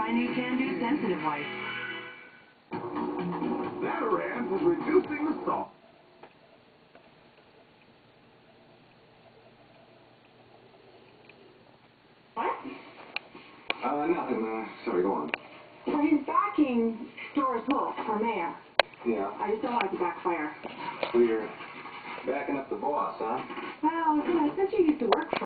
my new can-do sensitive wipe. Zatarain is reducing the salt. What? Nothing. Sorry, go on. For his backing Doris Wolf for mayor. Yeah. I just don't want it to backfire. So you're backing up the boss, huh? Well, since you used to work for